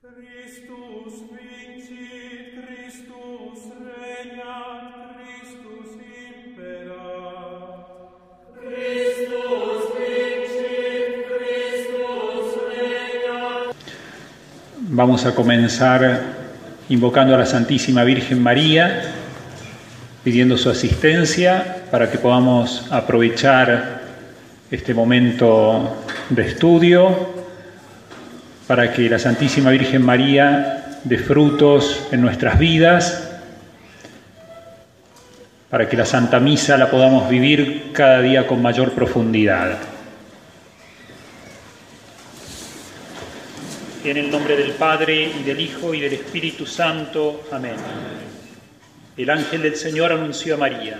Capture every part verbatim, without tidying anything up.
Christus vincit, Christus regnat, Christus imperat. Christus vincit, Christus regnat. Vamos a comenzar invocando a la Santísima Virgen María, pidiendo su asistencia para que podamos aprovechar este momento de estudio, para que la Santísima Virgen María dé frutos en nuestras vidas, para que la Santa Misa la podamos vivir cada día con mayor profundidad. En el nombre del Padre, y del Hijo, y del Espíritu Santo. Amén. El ángel del Señor anunció a María.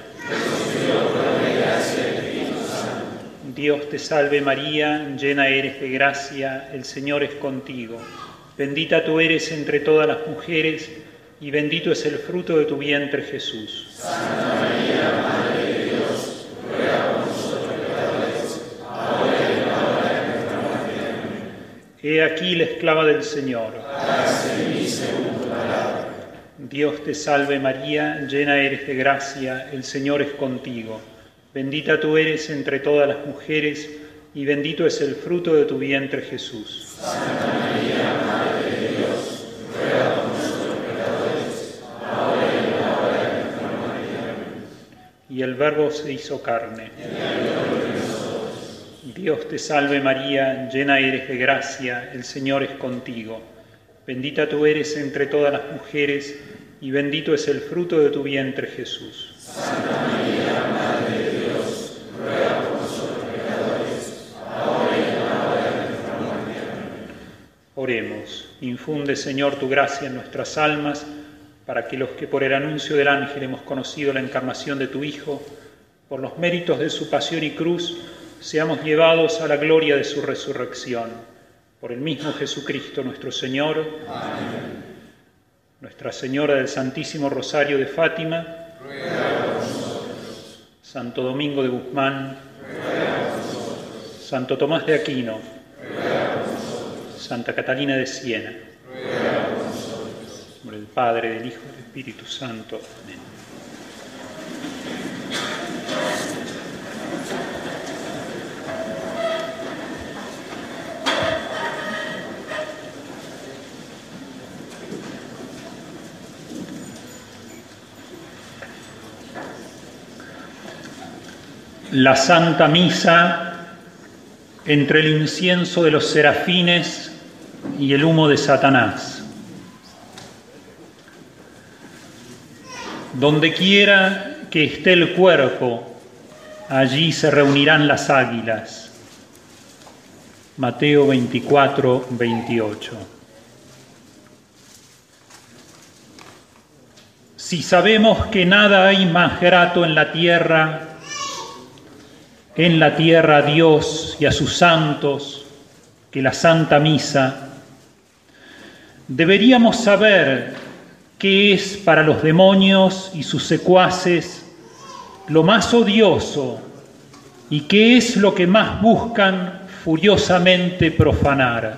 Dios te salve María, llena eres de gracia, el Señor es contigo. Bendita tú eres entre todas las mujeres, y bendito es el fruto de tu vientre, Jesús. Santa María, Madre de Dios, ruega por nosotros pecadores, ahora y en la hora de nuestra muerte. He aquí la esclava del Señor. Hágase en mí según tu palabra. Dios te salve María, llena eres de gracia, el Señor es contigo. Bendita tú eres entre todas las mujeres, y bendito es el fruto de tu vientre, Jesús. Santa María, Madre de Dios, ruega por nosotros pecadores, ahora y en la hora de nuestra muerte. Y el Verbo se hizo carne. Dios te salve María, llena eres de gracia, el Señor es contigo. Bendita tú eres entre todas las mujeres, y bendito es el fruto de tu vientre, Jesús. Santa María, Madre de Dios, ruega por nosotros pecadores, ahora y en la hora de nuestra muerte. Oremos. Infunde, Señor, tu gracia en nuestras almas, para que los que por el anuncio del ángel hemos conocido la encarnación de tu Hijo, por los méritos de su pasión y cruz, seamos llevados a la gloria de su resurrección. Por el mismo Jesucristo nuestro Señor. Amén. Nuestra Señora del Santísimo Rosario de Fátima, ruega por nosotros. Santo Domingo de Guzmán, ruega por nosotros. Santo Tomás de Aquino, ruega por nosotros. Santa Catalina de Siena. Ruega por nosotros. En nombre del Padre, del Hijo y del Espíritu Santo. Amén. La Santa Misa entre el incienso de los serafines y el humo de Satanás. Donde quiera que esté el cuerpo, allí se reunirán las águilas. Mateo veinticuatro, veintiocho. Si sabemos que nada hay más grato en la tierra, en la tierra a Dios y a sus santos, que la Santa Misa, deberíamos saber qué es para los demonios y sus secuaces lo más odioso y qué es lo que más buscan furiosamente profanar.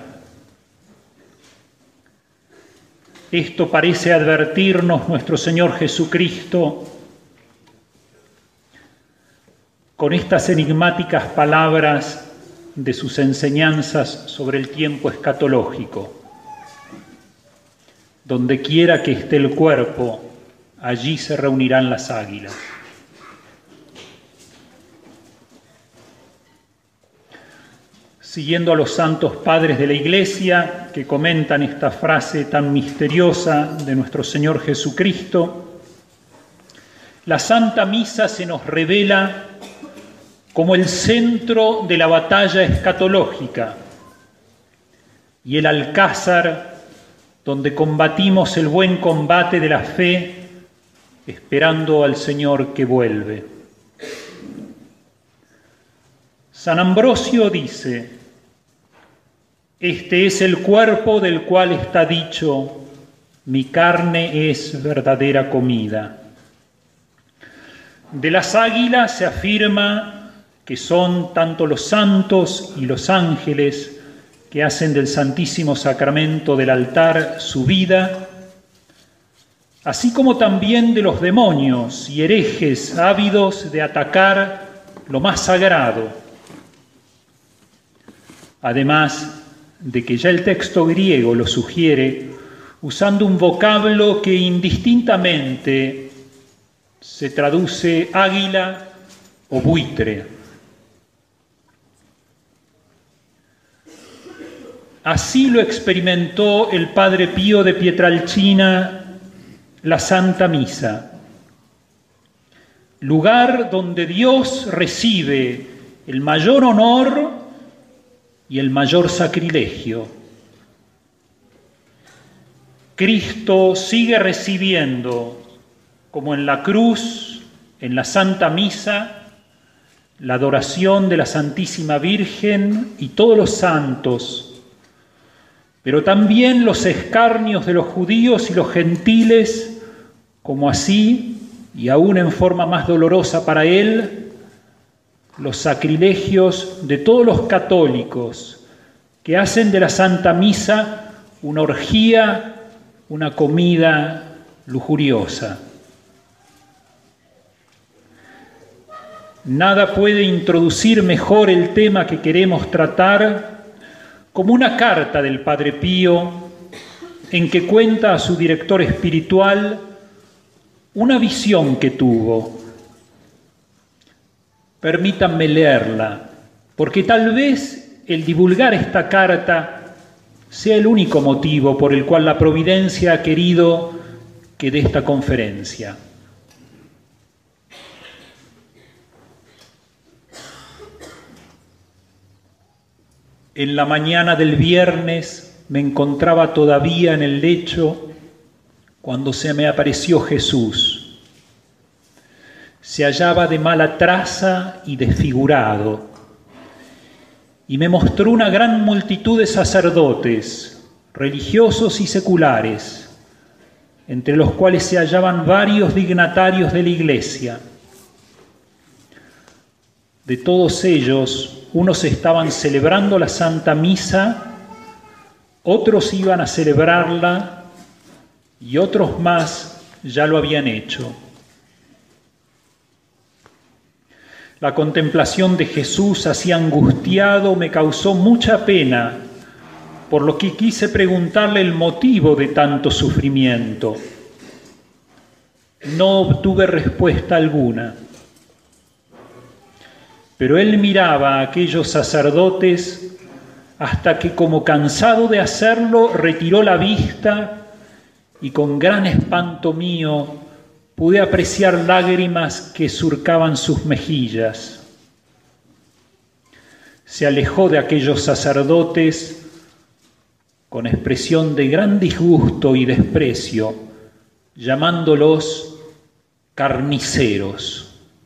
Esto parece advertirnos nuestro Señor Jesucristo con estas enigmáticas palabras de sus enseñanzas sobre el tiempo escatológico. Donde quiera que esté el cuerpo, allí se reunirán las águilas. Siguiendo a los santos padres de la Iglesia que comentan esta frase tan misteriosa de nuestro Señor Jesucristo, la Santa Misa se nos revela como el centro de la batalla escatológica y el alcázar donde combatimos el buen combate de la fe, esperando al Señor que vuelve. San Ambrosio dice: este es el cuerpo del cual está dicho, mi carne es verdadera comida. De las águilas se afirma que son tanto los santos y los ángeles que hacen del Santísimo Sacramento del altar su vida, así como también de los demonios y herejes ávidos de atacar lo más sagrado. Además de que ya el texto griego lo sugiere, usando un vocablo que indistintamente se traduce águila o buitre. Así lo experimentó el Padre Pío de Pietrelcina la Santa Misa, lugar donde Dios recibe el mayor honor y el mayor sacrilegio. Cristo sigue recibiendo, como en la cruz, en la Santa Misa, la adoración de la Santísima Virgen y todos los santos, pero también los escarnios de los judíos y los gentiles, como así, y aún en forma más dolorosa para él, los sacrilegios de todos los católicos que hacen de la Santa Misa una orgía, una comida lujuriosa. Nada puede introducir mejor el tema que queremos tratar como una carta del Padre Pío en que cuenta a su director espiritual una visión que tuvo. Permítanme leerla, porque tal vez el divulgar esta carta sea el único motivo por el cual la Providencia ha querido que dé esta conferencia. En la mañana del viernes me encontraba todavía en el lecho cuando se me apareció Jesús. Se hallaba de mala traza y desfigurado, y me mostró una gran multitud de sacerdotes, religiosos y seculares, entre los cuales se hallaban varios dignatarios de la Iglesia. De todos ellos, unos estaban celebrando la Santa Misa, otros iban a celebrarla y otros más ya lo habían hecho. La contemplación de Jesús así angustiado me causó mucha pena, por lo que quise preguntarle el motivo de tanto sufrimiento. No obtuve respuesta alguna. Pero él miraba a aquellos sacerdotes hasta que, como cansado de hacerlo, retiró la vista y con gran espanto mío pude apreciar lágrimas que surcaban sus mejillas. Se alejó de aquellos sacerdotes con expresión de gran disgusto y desprecio, llamándolos carniceros.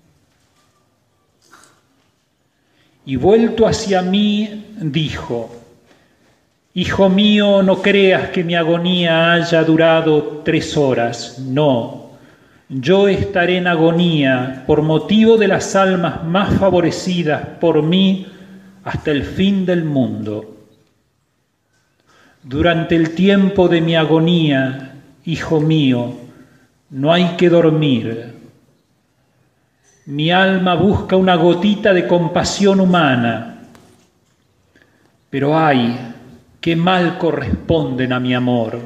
Y vuelto hacia mí, dijo: Hijo mío, no creas que mi agonía haya durado tres horas, no. Yo estaré en agonía por motivo de las almas más favorecidas por mí hasta el fin del mundo. Durante el tiempo de mi agonía, hijo mío, no hay que dormir. Mi alma busca una gotita de compasión humana, pero ay, qué mal corresponden a mi amor.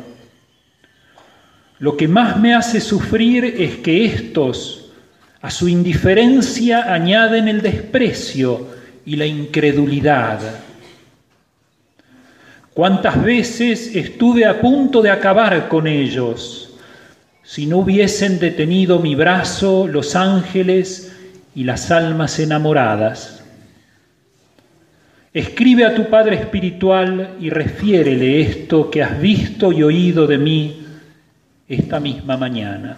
Lo que más me hace sufrir es que éstos, a su indiferencia, añaden el desprecio y la incredulidad. ¿Cuántas veces estuve a punto de acabar con ellos, si no hubiesen detenido mi brazo los ángeles y las almas enamoradas? Escribe a tu Padre espiritual y refiérele esto que has visto y oído de mí esta misma mañana.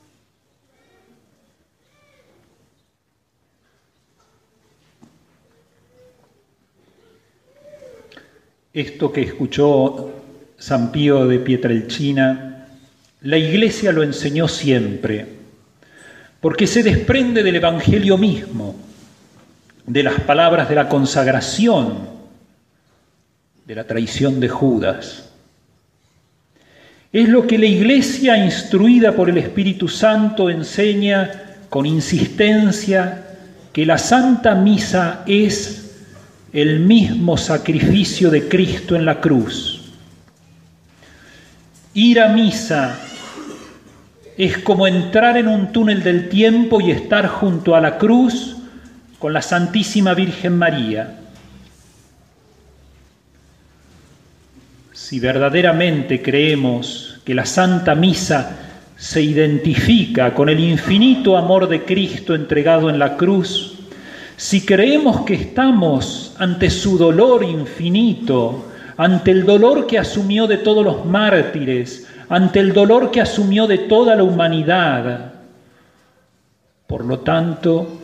Esto que escuchó San Pío de Pietrelcina, la Iglesia lo enseñó siempre, porque se desprende del Evangelio mismo, de las palabras de la consagración, de la traición de Judas. Es lo que la Iglesia, instruida por el Espíritu Santo, enseña con insistencia, que la Santa Misa es el mismo sacrificio de Cristo en la cruz. Ir a misa es como entrar en un túnel del tiempo y estar junto a la cruz con la Santísima Virgen María. Si verdaderamente creemos que la Santa Misa se identifica con el infinito amor de Cristo entregado en la cruz, si creemos que estamos ante su dolor infinito, ante el dolor que asumió de todos los mártires, ante el dolor que asumió de toda la humanidad, por lo tanto,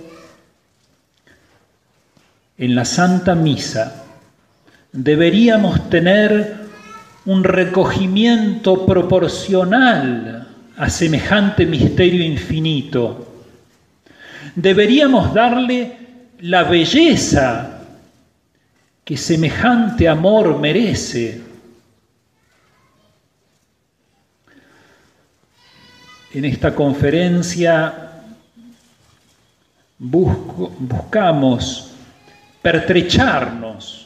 en la Santa Misa deberíamos tener un recogimiento proporcional a semejante misterio infinito. Deberíamos darle la belleza que semejante amor merece. En esta conferencia busco, buscamos pertrecharnos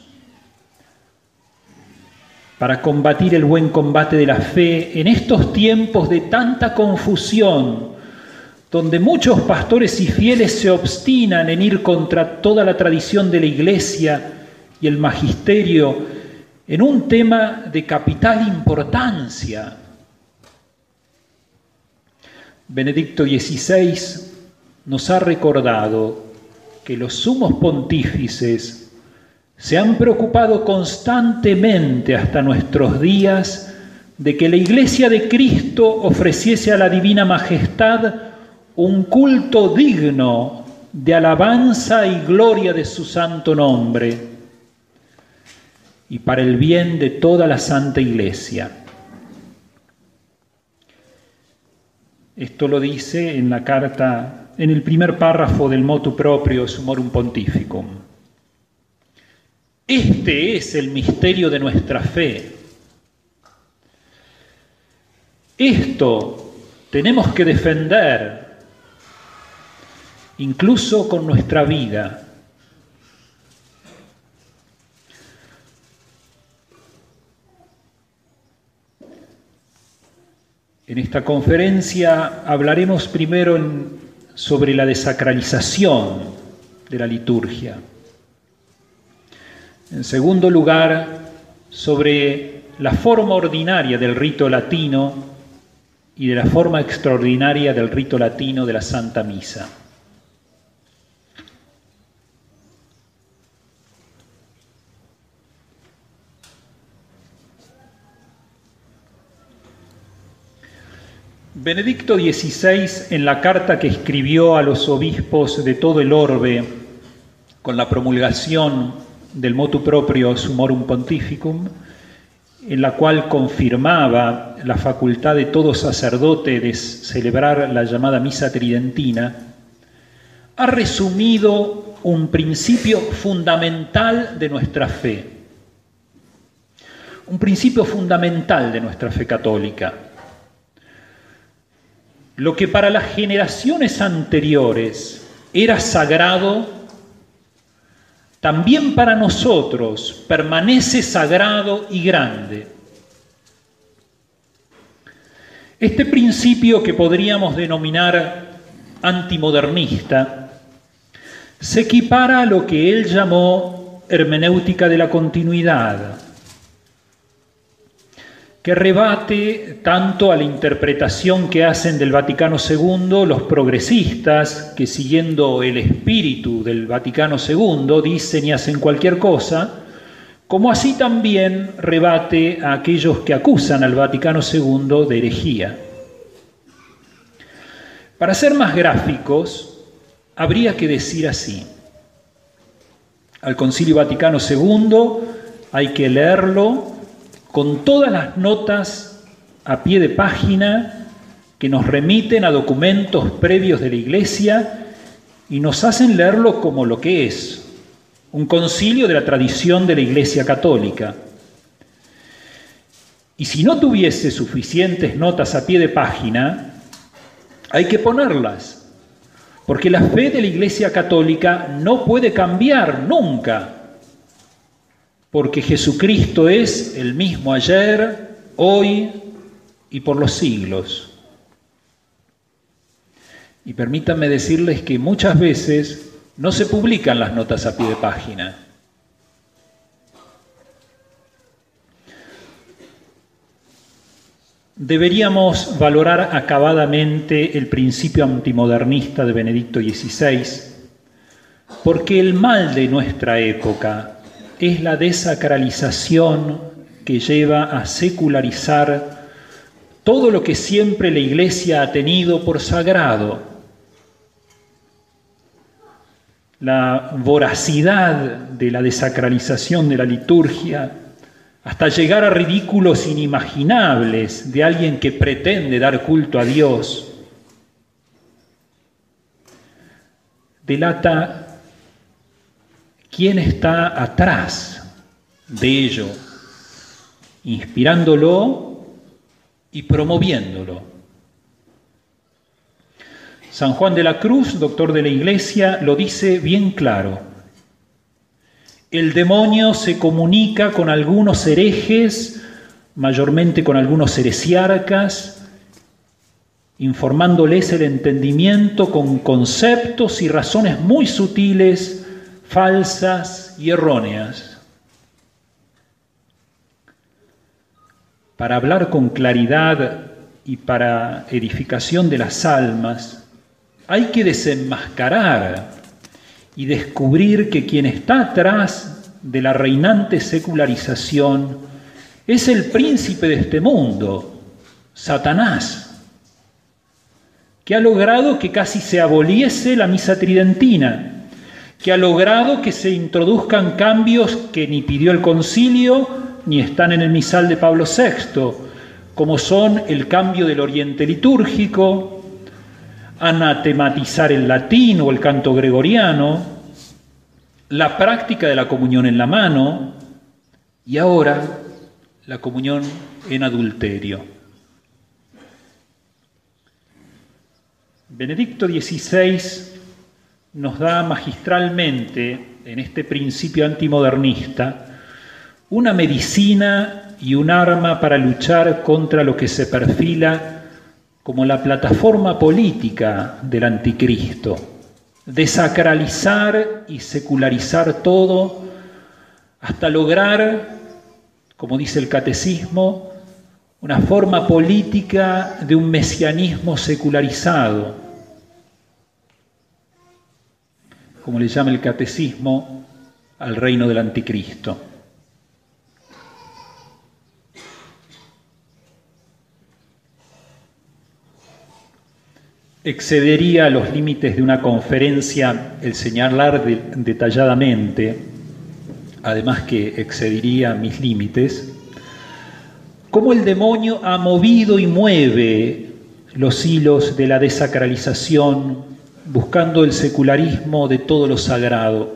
para combatir el buen combate de la fe en estos tiempos de tanta confusión, donde muchos pastores y fieles se obstinan en ir contra toda la tradición de la Iglesia y el magisterio en un tema de capital importancia. Benedicto dieciséis nos ha recordado que los sumos pontífices se han preocupado constantemente hasta nuestros días de que la Iglesia de Cristo ofreciese a la Divina Majestad un culto digno de alabanza y gloria de su santo nombre, y para el bien de toda la Santa Iglesia. Esto lo dice en la carta, en el primer párrafo del motu proprio Summorum Pontificum. Este es el misterio de nuestra fe. Esto tenemos que defender, incluso con nuestra vida. En esta conferencia hablaremos primero en, sobre la desacralización de la liturgia. En segundo lugar, sobre la forma ordinaria del rito latino y de la forma extraordinaria del rito latino de la Santa Misa. Benedicto dieciséis, en la carta que escribió a los obispos de todo el orbe con la promulgación del motu proprio Summorum Pontificum, en la cual confirmaba la facultad de todo sacerdote de celebrar la llamada misa tridentina, ha resumido un principio fundamental de nuestra fe, un principio fundamental de nuestra fe católica. Lo que para las generaciones anteriores era sagrado, también para nosotros permanece sagrado y grande. Este principio, que podríamos denominar antimodernista, se equipara a lo que él llamó hermenéutica de la continuidad, que rebate tanto a la interpretación que hacen del Vaticano segundo los progresistas, que siguiendo el espíritu del Vaticano segundo dicen y hacen cualquier cosa, como así también rebate a aquellos que acusan al Vaticano segundo de herejía. Para ser más gráficos, habría que decir así: al Concilio Vaticano segundo hay que leerlo con todas las notas a pie de página que nos remiten a documentos previos de la Iglesia y nos hacen leerlo como lo que es, un concilio de la tradición de la Iglesia católica. Y si no tuviese suficientes notas a pie de página, hay que ponerlas, porque la fe de la Iglesia Católica no puede cambiar nunca, porque Jesucristo es el mismo ayer, hoy y por los siglos. Y permítanme decirles que muchas veces no se publican las notas a pie de página. Deberíamos valorar acabadamente el principio antimodernista de Benedicto dieciséis, porque el mal de nuestra época es la desacralización que lleva a secularizar todo lo que siempre la Iglesia ha tenido por sagrado. La voracidad de la desacralización de la liturgia, hasta llegar a ridículos inimaginables de alguien que pretende dar culto a Dios, delata quién está atrás de ello, inspirándolo y promoviéndolo. San Juan de la Cruz, doctor de la Iglesia, lo dice bien claro. El demonio se comunica con algunos herejes, mayormente con algunos heresiarcas, informándoles el entendimiento con conceptos y razones muy sutiles, falsas y erróneas. Para hablar con claridad y para edificación de las almas, hay que desenmascarar y descubrir que quien está atrás de la reinante secularización es el príncipe de este mundo, Satanás, que ha logrado que casi se aboliese la misa tridentina, que ha logrado que se introduzcan cambios que ni pidió el concilio ni están en el misal de Pablo sexto, como son el cambio del oriente litúrgico, anatematizar el latín o el canto gregoriano, la práctica de la comunión en la mano y ahora la comunión en adulterio. Benedicto dieciséis nos da magistralmente, en este principio antimodernista, una medicina y un arma para luchar contra lo que se perfila como la plataforma política del anticristo, desacralizar y secularizar todo hasta lograr, como dice el catecismo, una forma política de un mesianismo secularizado, como le llama el catecismo al reino del anticristo. Excedería los límites de una conferencia el señalar de, detalladamente, además que excedería mis límites, cómo el demonio ha movido y mueve los hilos de la desacralización, buscando el secularismo de todo lo sagrado.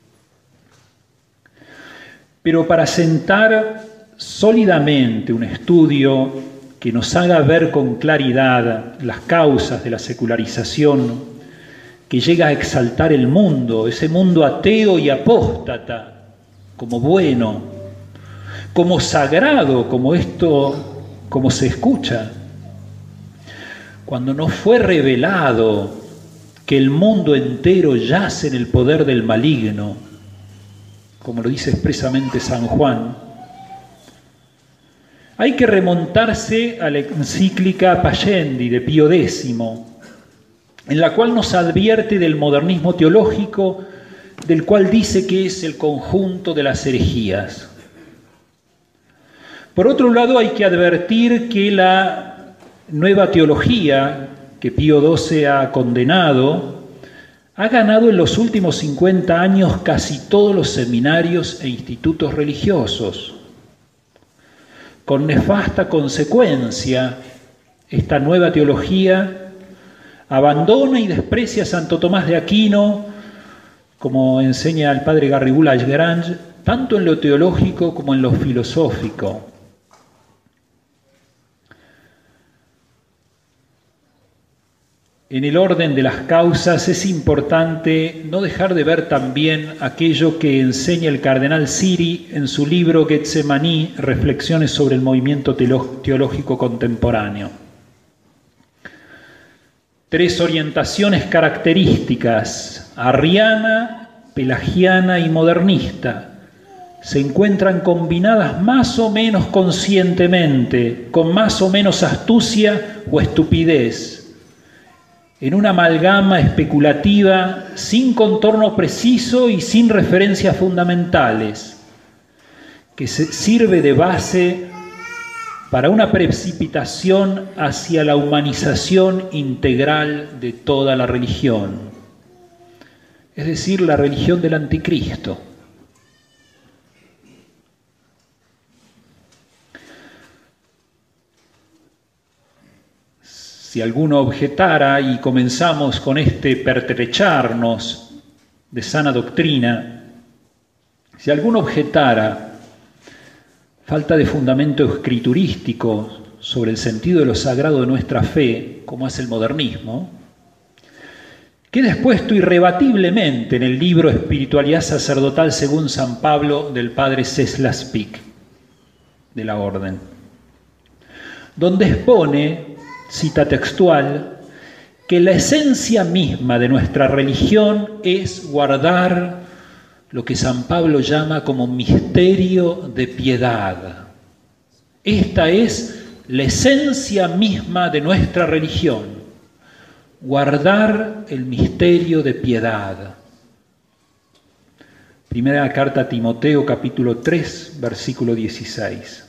Pero para sentar sólidamente un estudio que nos haga ver con claridad las causas de la secularización, que llega a exaltar el mundo, ese mundo ateo y apóstata, como bueno, como sagrado, como esto, como se escucha. Cuando nos fue revelado que el mundo entero yace en el poder del maligno, como lo dice expresamente San Juan, hay que remontarse a la encíclica Pascendi de Pío décimo, en la cual nos advierte del modernismo teológico, del cual dice que es el conjunto de las herejías. Por otro lado, hay que advertir que la nueva teología que Pío doce ha condenado ha ganado en los últimos cincuenta años casi todos los seminarios e institutos religiosos. Con nefasta consecuencia, esta nueva teología abandona y desprecia a Santo Tomás de Aquino, como enseña el padre Garrigou Lagrange, tanto en lo teológico como en lo filosófico. en el orden de las causas es importante no dejar de ver también aquello que enseña el cardenal Siri en su libro Getsemaní, Reflexiones sobre el movimiento teológico contemporáneo. Tres orientaciones características, arriana, pelagiana y modernista, se encuentran combinadas más o menos conscientemente, con más o menos astucia o estupidez, en una amalgama especulativa sin contorno preciso y sin referencias fundamentales, que se sirve de base para una precipitación hacia la humanización integral de toda la religión, es decir, la religión del anticristo. Si alguno objetara, y comenzamos con este pertrecharnos de sana doctrina, si alguno objetara falta de fundamento escriturístico sobre el sentido de lo sagrado de nuestra fe, como hace el modernismo, queda expuesto irrebatiblemente en el libro Espiritualidad Sacerdotal según San Pablo del padre César Spick, de la Orden, donde expone, cita textual, que la esencia misma de nuestra religión es guardar lo que San Pablo llama como misterio de piedad. Esta es la esencia misma de nuestra religión, guardar el misterio de piedad. Primera carta a Timoteo, capítulo tres, versículo dieciséis.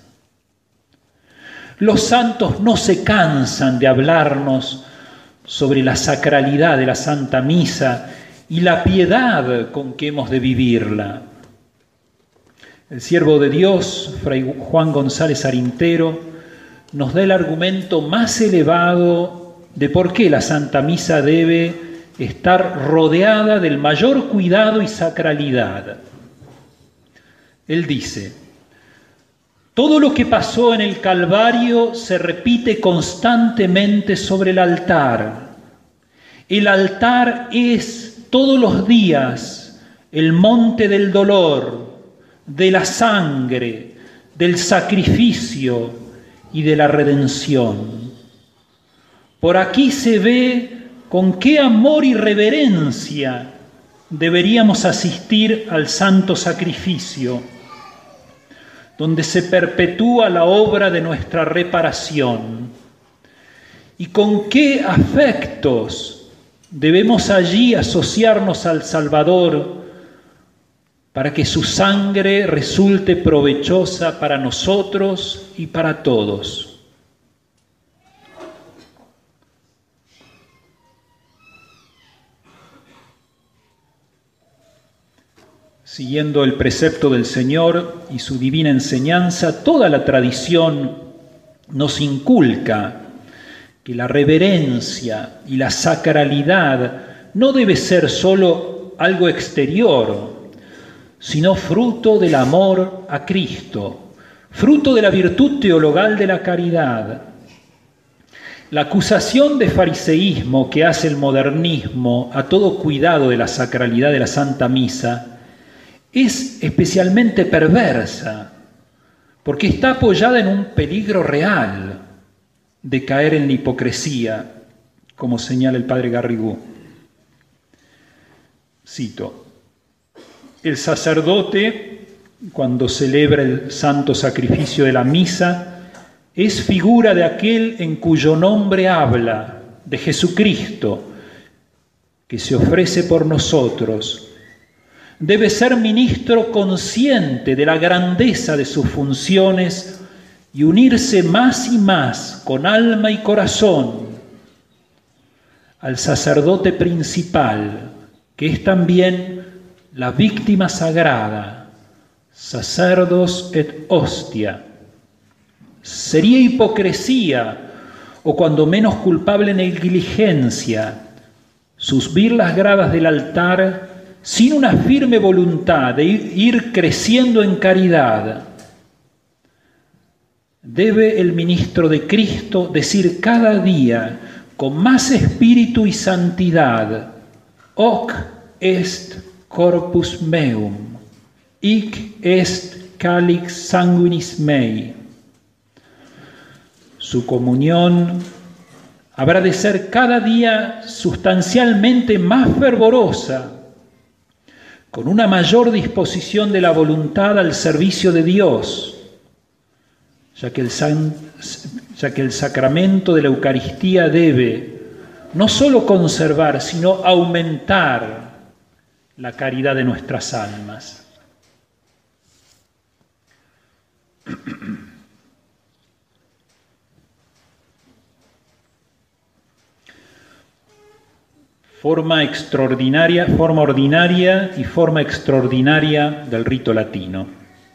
Los santos no se cansan de hablarnos sobre la sacralidad de la Santa Misa y la piedad con que hemos de vivirla. El siervo de Dios, Fray Juan González Arintero, nos da el argumento más elevado de por qué la Santa Misa debe estar rodeada del mayor cuidado y sacralidad. Él dice: todo lo que pasó en el Calvario se repite constantemente sobre el altar. El altar es todos los días el monte del dolor, de la sangre, del sacrificio y de la redención. Por aquí se ve con qué amor y reverencia deberíamos asistir al santo sacrificio, donde se perpetúa la obra de nuestra reparación, y con qué afectos debemos allí asociarnos al Salvador para que su sangre resulte provechosa para nosotros y para todos. Siguiendo el precepto del Señor y su divina enseñanza, toda la tradición nos inculca que la reverencia y la sacralidad no debe ser solo algo exterior, sino fruto del amor a Cristo, fruto de la virtud teologal de la caridad. La acusación de fariseísmo que hace el modernismo a todo cuidado de la sacralidad de la Santa Misa es especialmente perversa, porque está apoyada en un peligro real de caer en la hipocresía, como señala el padre Garrigou. Cito: el sacerdote, cuando celebra el santo sacrificio de la misa, es figura de aquel en cuyo nombre habla, de Jesucristo, que se ofrece por nosotros. Debe ser ministro consciente de la grandeza de sus funciones y unirse más y más con alma y corazón al sacerdote principal, que es también la víctima sagrada, sacerdos et hostia. Sería hipocresía, o cuando menos culpable negligencia, subir las gradas del altar sin una firme voluntad de ir creciendo en caridad. Debe el ministro de Cristo decir cada día con más espíritu y santidad, hoc est corpus meum, hic est calix sanguinis mei. Su comunión habrá de ser cada día sustancialmente más fervorosa, con una mayor disposición de la voluntad al servicio de Dios, ya que el, san, ya que el sacramento de la Eucaristía debe no solo conservar, sino aumentar la caridad de nuestras almas. Forma extraordinaria, forma ordinaria y forma extraordinaria del rito latino.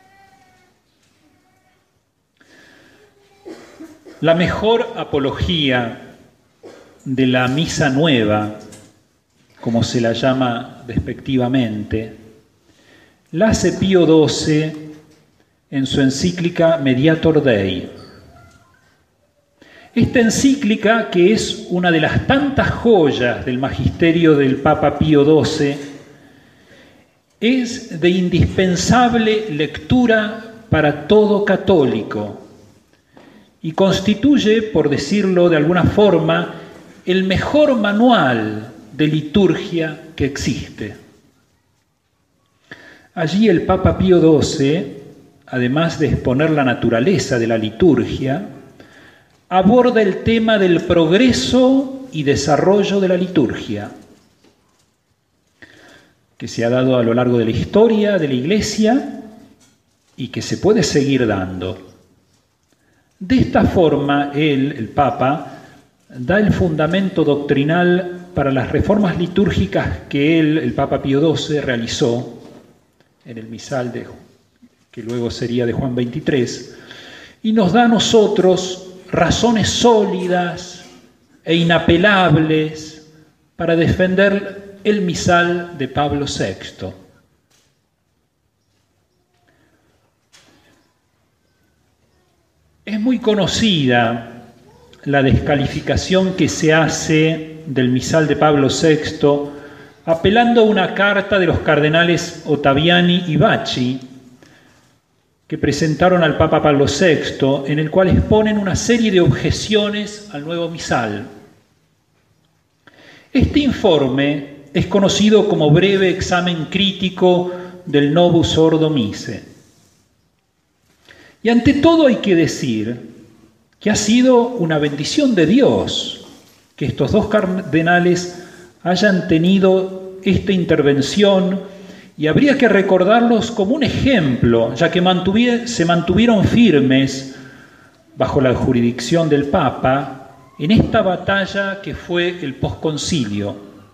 La mejor apología de la misa nueva, como se la llama despectivamente, la hace Pío doce en su encíclica Mediator Dei. Esta encíclica, que es una de las tantas joyas del magisterio del Papa Pío doce, es de indispensable lectura para todo católico y constituye, por decirlo de alguna forma, el mejor manual de liturgia que existe. Allí el Papa Pío doce, además de exponer la naturaleza de la liturgia, aborda el tema del progreso y desarrollo de la liturgia, que se ha dado a lo largo de la historia de la Iglesia y que se puede seguir dando. De esta forma, él, el Papa, da el fundamento doctrinal para las reformas litúrgicas que él, el Papa Pío doce, realizó en el misal de, que luego sería de Juan veintitrés, y nos da a nosotros razones sólidas e inapelables para defender el misal de Pablo sexto. Es muy conocida la descalificación que se hace del misal de Pablo sexto, apelando a una carta de los cardenales Ottaviani y Bacci, que presentaron al Papa Pablo sexto, en el cual exponen una serie de objeciones al nuevo misal. Este informe es conocido como breve examen crítico del Novus Ordo Mise. Y ante todo hay que decir que ha sido una bendición de Dios que estos dos cardenales hayan tenido esta intervención, y habría que recordarlos como un ejemplo, ya que mantuvi- se mantuvieron firmes bajo la jurisdicción del Papa en esta batalla que fue el posconcilio.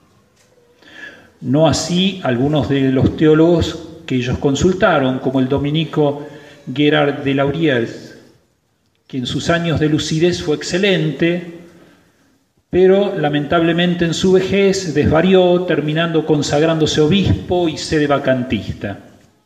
No así algunos de los teólogos que ellos consultaron, como el dominico Gerard de Lauriers, que en sus años de lucidez fue excelente, pero lamentablemente en su vejez desvarió, terminando consagrándose obispo y sede vacantista.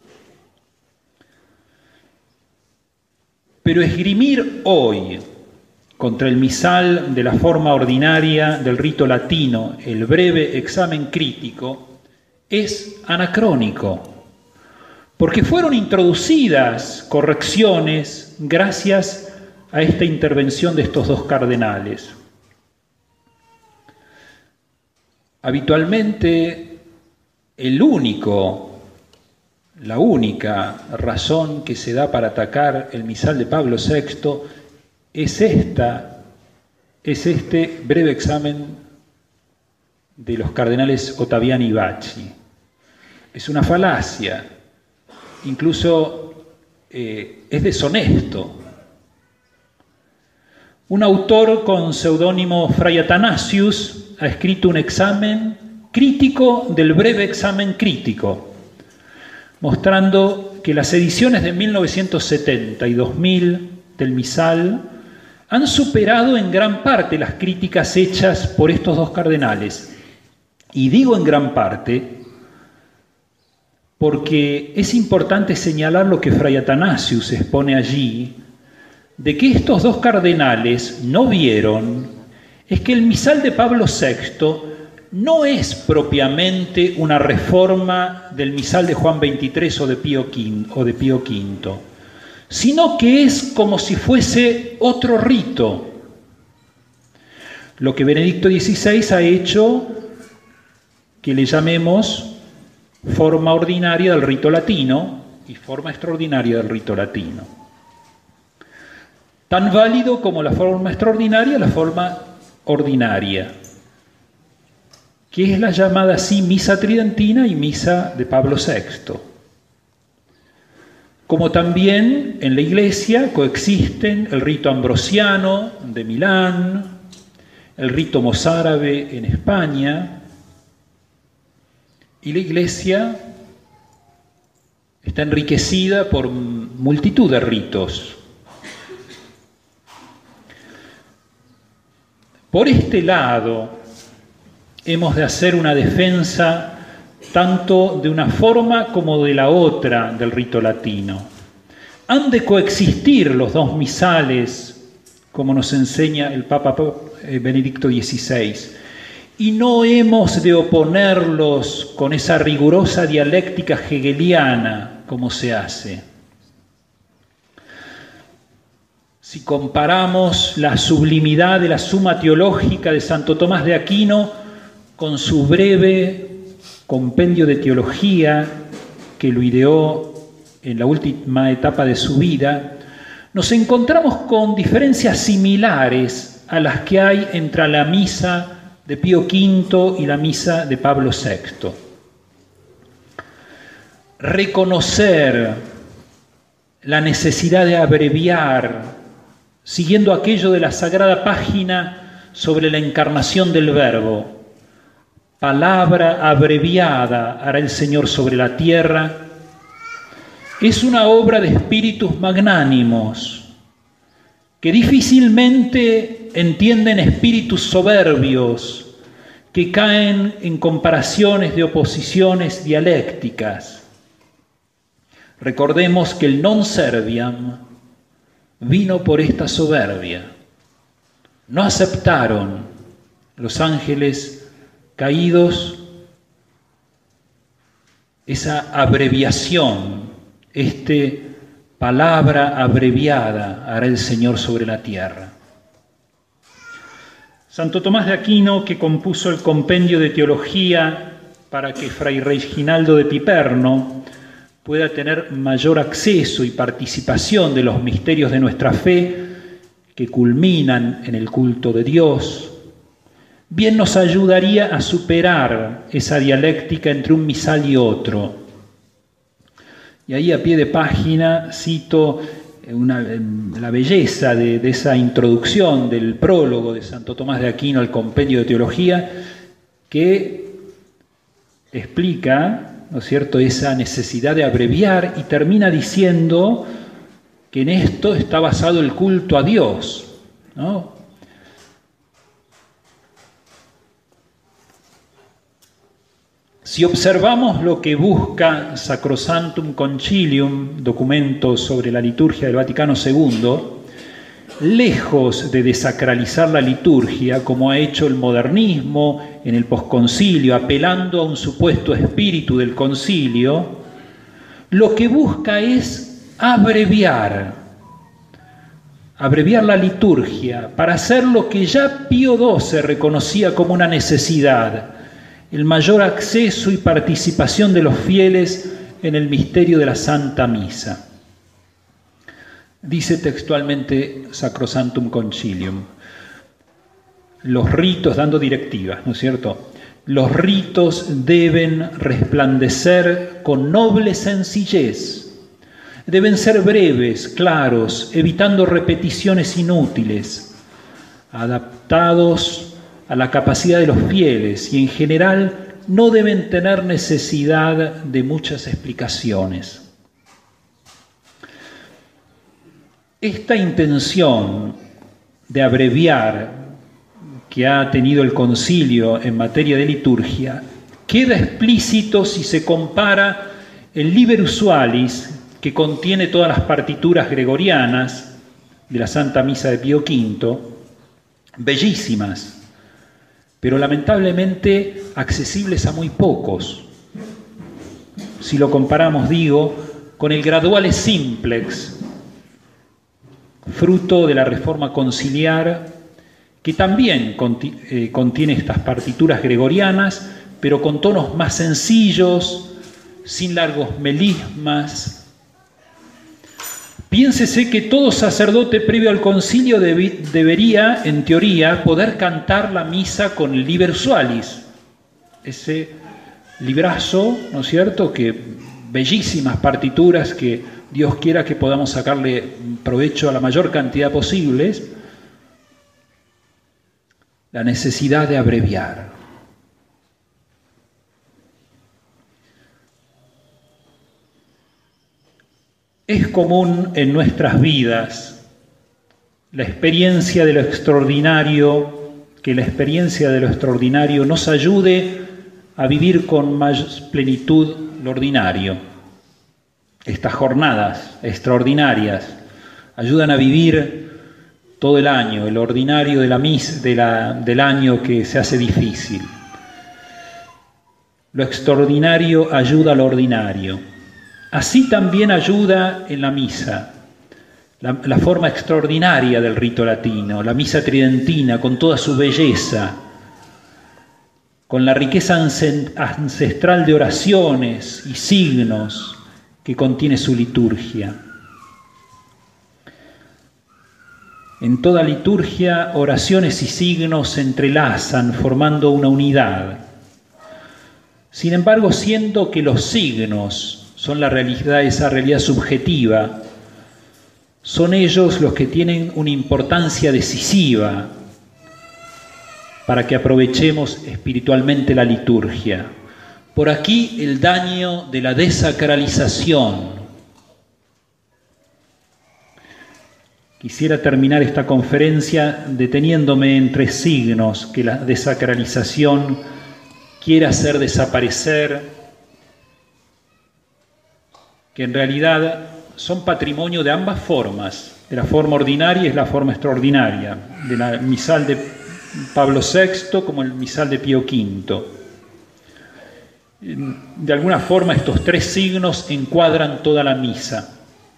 Pero esgrimir hoy contra el misal de la forma ordinaria del rito latino, el breve examen crítico, es anacrónico, porque fueron introducidas correcciones gracias a esta intervención de estos dos cardenales. Habitualmente, el único, la única razón que se da para atacar el misal de Pablo sexto es esta, es este breve examen de los cardenales Ottaviani y Bacci. Es una falacia, incluso eh, es deshonesto. Un autor con seudónimo Fray Athanasius ha escrito un examen crítico del breve examen crítico, mostrando que las ediciones de mil novecientos setenta y dos mil del misal han superado en gran parte las críticas hechas por estos dos cardenales. Y digo en gran parte porque es importante señalar lo que Fray Athanasius expone allí, de que estos dos cardenales no vieron es que el misal de Pablo sexto no es propiamente una reforma del misal de Juan veintitrés o de Pío quinto, sino que es como si fuese otro rito. Lo que Benedicto dieciséis ha hecho que le llamemos forma ordinaria del rito latino y forma extraordinaria del rito latino. Tan válido como la forma extraordinaria, la forma ordinaria, que es la llamada así misa tridentina y misa de Pablo sexto. Como también en la Iglesia coexisten el rito ambrosiano de Milán, el rito mozárabe en España, y la Iglesia está enriquecida por multitud de ritos. Por este lado, hemos de hacer una defensa tanto de una forma como de la otra del rito latino. Han de coexistir los dos misales, como nos enseña el Papa Benedicto dieciséis, y no hemos de oponerlos con esa rigurosa dialéctica hegeliana como se hace. Si comparamos la sublimidad de la Suma Teológica de Santo Tomás de Aquino con su breve compendio de teología que lo ideó en la última etapa de su vida, nos encontramos con diferencias similares a las que hay entre la misa de Pío quinto y la misa de Pablo sexto. Reconocer la necesidad de abreviar, siguiendo aquello de la sagrada página sobre la encarnación del Verbo. Palabra abreviada hará el Señor sobre la tierra. Es una obra de espíritus magnánimos que difícilmente entienden espíritus soberbios que caen en comparaciones de oposiciones dialécticas. Recordemos que el non serviam vino por esta soberbia. No aceptaron los ángeles caídos esa abreviación, este palabra abreviada hará el Señor sobre la tierra. Santo Tomás de Aquino, que compuso el compendio de teología para que Fray Reginaldo de Piperno pueda tener mayor acceso y participación de los misterios de nuestra fe que culminan en el culto de Dios, bien nos ayudaría a superar esa dialéctica entre un misal y otro. Y ahí a pie de página cito una, la belleza de, de esa introducción del prólogo de Santo Tomás de Aquino al compendio de teología, que explica, ¿no es cierto?, esa necesidad de abreviar y termina diciendo que en esto está basado el culto a Dios, ¿no? Si observamos lo que busca Sacrosanctum Concilium, documento sobre la liturgia del Vaticano segundo, lejos de desacralizar la liturgia, como ha hecho el modernismo en el posconcilio, apelando a un supuesto espíritu del concilio, lo que busca es abreviar, abreviar la liturgia para hacer lo que ya Pío doce reconocía como una necesidad, el mayor acceso y participación de los fieles en el misterio de la Santa Misa. Dice textualmente Sacrosanctum Concilium, los ritos, dando directivas, ¿no es cierto? Los ritos deben resplandecer con noble sencillez, deben ser breves, claros, evitando repeticiones inútiles, adaptados a la capacidad de los fieles y en general no deben tener necesidad de muchas explicaciones. Esta intención de abreviar que ha tenido el concilio en materia de liturgia queda explícito si se compara el Liber Usualis, que contiene todas las partituras gregorianas de la Santa Misa de Pío quinto, bellísimas, pero lamentablemente accesibles a muy pocos. Si lo comparamos, digo, con el Graduale Simplex, fruto de la Reforma Conciliar, que también conti- eh, contiene estas partituras gregorianas, pero con tonos más sencillos, sin largos melismas. Piénsese que todo sacerdote previo al concilio debi- debería, en teoría, poder cantar la misa con el Liber Usualis, ese librazo, ¿no es cierto?, que bellísimas partituras que Dios quiera que podamos sacarle provecho a la mayor cantidad posible. La necesidad de abreviar. Es común en nuestras vidas la experiencia de lo extraordinario, que la experiencia de lo extraordinario nos ayude a vivir con más plenitud lo ordinario. Estas jornadas extraordinarias ayudan a vivir todo el año, el ordinario de la mis, de la, del año que se hace difícil. Lo extraordinario ayuda a lo ordinario. Así también ayuda en la misa, la, la forma extraordinaria del rito latino, la misa tridentina con toda su belleza, con la riqueza ancestral de oraciones y signos que contiene su liturgia. En toda liturgia, oraciones y signos se entrelazan formando una unidad. Sin embargo, siendo que los signos son la realidad, esa realidad subjetiva, son ellos los que tienen una importancia decisiva para que aprovechemos espiritualmente la liturgia. Por aquí el daño de la desacralización. Quisiera terminar esta conferencia deteniéndome en tres signos que la desacralización quiere hacer desaparecer, que en realidad son patrimonio de ambas formas, de la forma ordinaria y es la forma extraordinaria, de la misal de Pablo sexto como el misal de Pío quinto. De alguna forma estos tres signos encuadran toda la misa.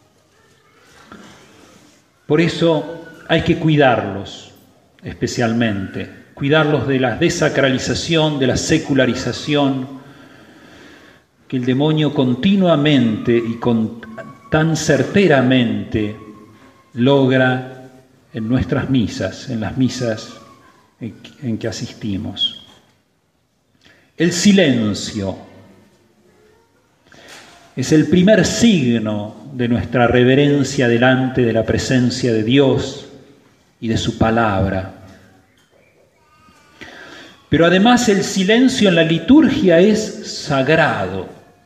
Por eso hay que cuidarlos especialmente, cuidarlos de la desacralización, de la secularización, que el demonio continuamente y con, tan certeramente logra en nuestras misas, en las misas en, en que asistimos. El silencio es el primer signo de nuestra reverencia delante de la presencia de Dios y de su palabra. Pero además el silencio en la liturgia es sagrado.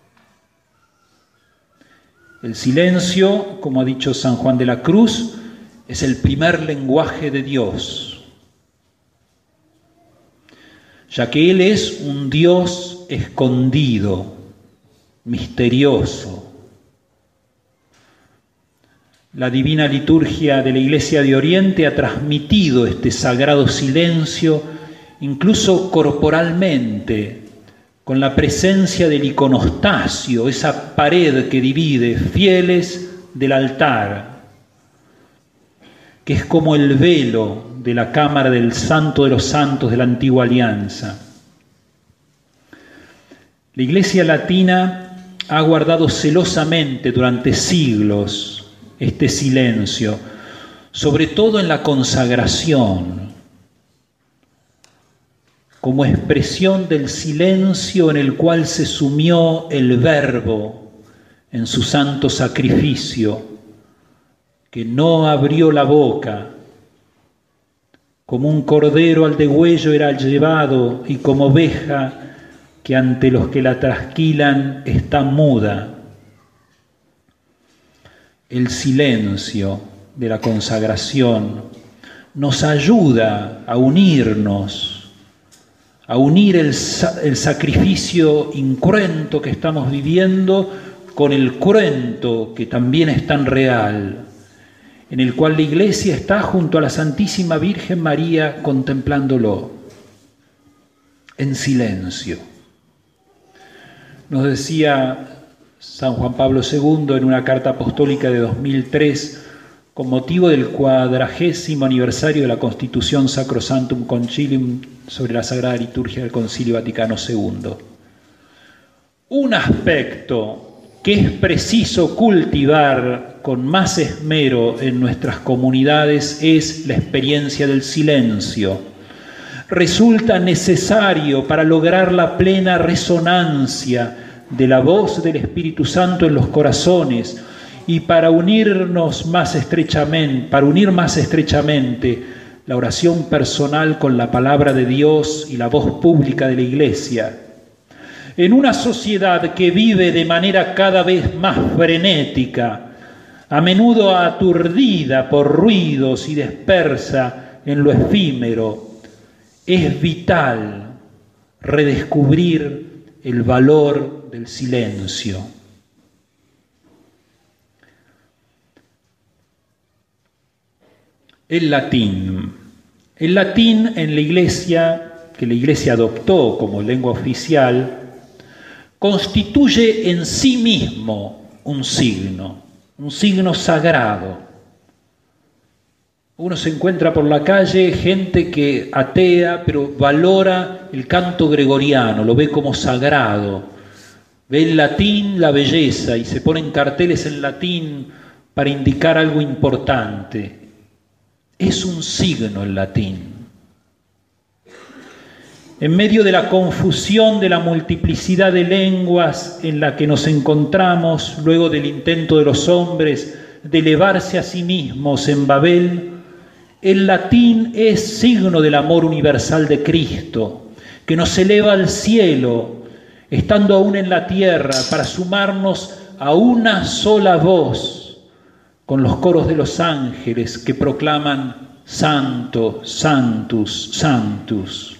El silencio, como ha dicho San Juan de la Cruz, es el primer lenguaje de Dios, ya que Él es un Dios escondido, misterioso. La divina liturgia de la Iglesia de Oriente ha transmitido este sagrado silencio, incluso corporalmente, con la presencia del iconostasio, esa pared que divide fieles del altar, que es como el velo de la cámara del Santo de los Santos de la Antigua Alianza. La Iglesia latina ha guardado celosamente durante siglos este silencio, sobre todo en la consagración, como expresión del silencio en el cual se sumió el Verbo en su santo sacrificio, que no abrió la boca, como un cordero al degüello era llevado y como oveja que ante los que la trasquilan está muda. El silencio de la consagración nos ayuda a unirnos, a unir el, el sacrificio incruento que estamos viviendo con el cruento que también es tan real, en el cual la Iglesia está junto a la Santísima Virgen María contemplándolo. en silencio. Nos decía San Juan Pablo segundo en una carta apostólica de dos mil tres, con motivo del cuadragésimo aniversario de la Constitución Sacrosanctum Concilium sobre la Sagrada Liturgia del Concilio Vaticano segundo. Un aspecto que es preciso cultivar con más esmero en nuestras comunidades es la experiencia del silencio. Resulta necesario para lograr la plena resonancia de la voz del Espíritu Santo en los corazones y para unirnos más estrechamente, para unir más estrechamente la oración personal con la palabra de Dios y la voz pública de la Iglesia. En una sociedad que vive de manera cada vez más frenética, a menudo aturdida por ruidos y dispersa en lo efímero, es vital redescubrir el valor del silencio. El latín. El latín en la Iglesia, que la Iglesia adoptó como lengua oficial, constituye en sí mismo un signo, un signo sagrado. Uno se encuentra por la calle gente que atea, pero valora el canto gregoriano, lo ve como sagrado. Ve en latín la belleza y se ponen carteles en latín para indicar algo importante. Es un signo el latín. En medio de la confusión de la multiplicidad de lenguas en la que nos encontramos, luego del intento de los hombres de elevarse a sí mismos en Babel, el latín es signo del amor universal de Cristo, que nos eleva al cielo, estando aún en la tierra, para sumarnos a una sola voz, con los coros de los ángeles que proclaman Santo, Sanctus, Sanctus.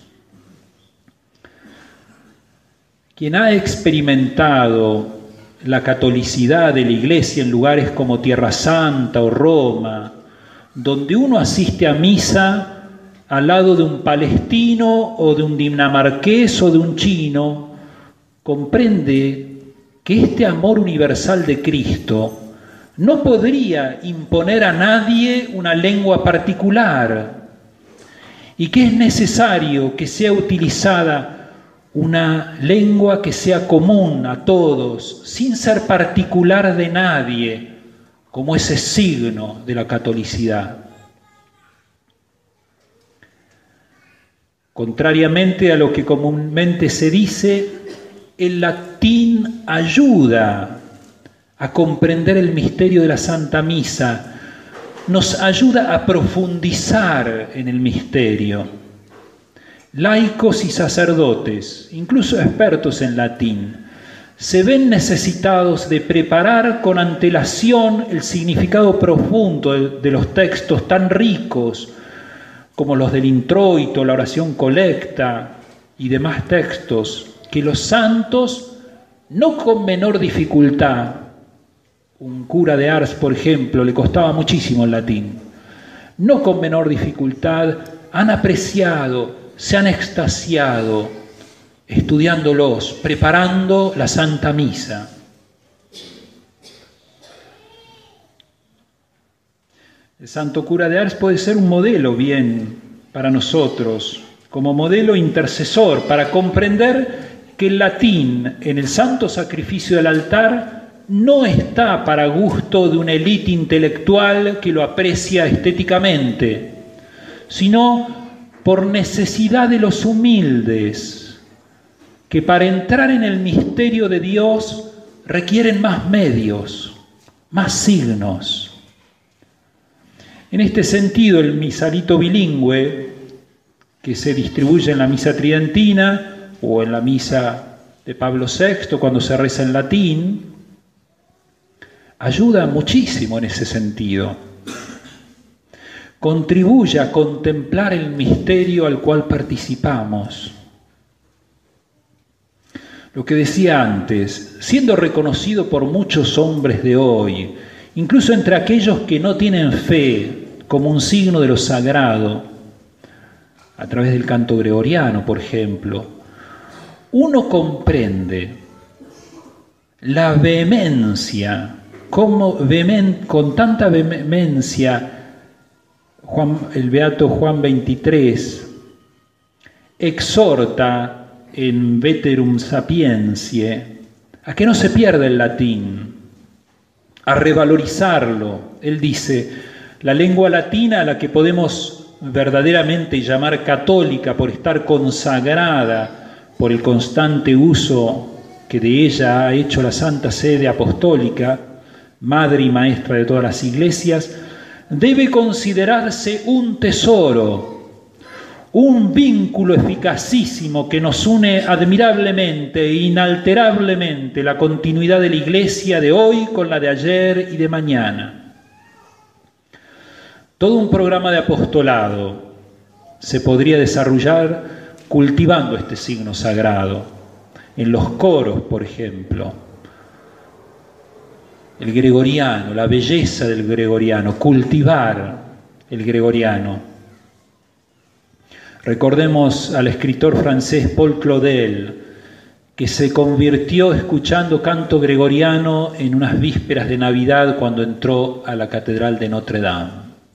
Quien ha experimentado la catolicidad de la Iglesia en lugares como Tierra Santa o Roma, donde uno asiste a misa al lado de un palestino o de un dinamarqués o de un chino, comprende que este amor universal de Cristo no podría imponer a nadie una lengua particular y que es necesario que sea utilizada una lengua que sea común a todos, sin ser particular de nadie, como ese signo de la catolicidad. Contrariamente a lo que comúnmente se dice, el latín ayuda a comprender el misterio de la Santa Misa, nos ayuda a profundizar en el misterio. Laicos y sacerdotes, incluso expertos en latín, se ven necesitados de preparar con antelación el significado profundo de, de los textos tan ricos como los del introito, la oración colecta y demás textos, que los santos, no con menor dificultad, un cura de Ars, por ejemplo, le costaba muchísimo el latín, no con menor dificultad han apreciado, se han extasiado, estudiándolos, preparando la Santa Misa. El santo cura de Ars puede ser un modelo bien para nosotros, como modelo intercesor, para comprender que el latín en el santo sacrificio del altar no está para gusto de una élite intelectual que lo aprecia estéticamente, sino por necesidad de los humildes, que para entrar en el misterio de Dios requieren más medios, más signos. En este sentido, el misalito bilingüe, que se distribuye en la misa tridentina o en la misa de Pablo sexto cuando se reza en latín, ayuda muchísimo en ese sentido. Contribuye a contemplar el misterio al cual participamos. Lo que decía antes, siendo reconocido por muchos hombres de hoy, incluso entre aquellos que no tienen fe, como un signo de lo sagrado, a través del canto gregoriano, por ejemplo, uno comprende la vehemencia, cómo vehemen, con tanta vehemencia Juan, el beato Juan veintitrés exhorta en Veterum Sapientiae a que no se pierda el latín, a revalorizarlo. Él dice, la lengua latina, a la que podemos verdaderamente llamar católica por estar consagrada por el constante uso que de ella ha hecho la Santa Sede Apostólica, madre y maestra de todas las iglesias, debe considerarse un tesoro, un vínculo eficacísimo que nos une admirablemente e inalterablemente la continuidad de la Iglesia de hoy con la de ayer y de mañana. Todo un programa de apostolado se podría desarrollar cultivando este signo sagrado. En los coros, por ejemplo, el gregoriano, la belleza del gregoriano, cultivar el gregoriano. Recordemos al escritor francés Paul Claudel, que se convirtió escuchando canto gregoriano en unas vísperas de Navidad cuando entró a la Catedral de Notre Dame.